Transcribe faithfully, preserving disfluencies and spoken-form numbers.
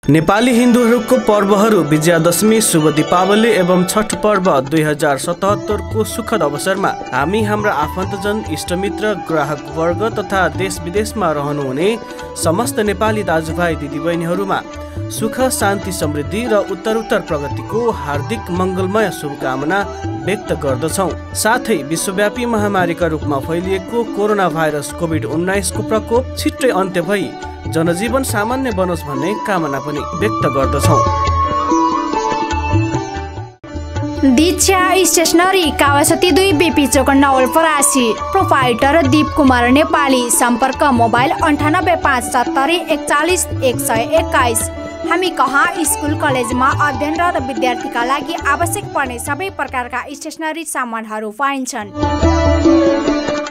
नेपाली हिन्दूहरूको पर्वहरू विजयादशमी, शुभ दीपावली एवं छठ पर्व दुई हजार सतहत्तर को सुखद अवसरमा हामी हाम्रा आफन्तजन, इष्टमित्र, ग्राहक वर्ग तथा देश विदेशमा रहनुहुने समस्त नेपाली दाजुभाइ दिदीबहिनीहरूमा सुख, शान्ति, समृद्धि र उत्तरोत्तर प्रगतिको हार्दिक मङ्गलमय शुभकामना व्यक्त गर्दछौँ। साथै विश्वव्यापी महामारीका रूपमा फैलिएको कोरोना भाइरस कोभिड उन्नाइस को प्रकोप छिट्टै अन्त्य भई जनजीवन सामान्य बनोस् भन्ने कामना पनि व्यक्त गर्दछौँ। दीक्षा स्टेशनरी, कावासती दुई, बीपी चोक, नवलपरासी। प्रोपाइटर दीप कुमार नेपाली। सम्पर्क मोबाइल अन्ठानब्बे पाँच सत्तरी एकचालिस एक सय एक्काइस। हामी कहाँ स्कुल कलेजमा अध्ययनरत विद्यार्थीका लागि आवश्यक पर्ने सबै प्रकारका स्टेशनरी सामानहरू पाइन्छन्।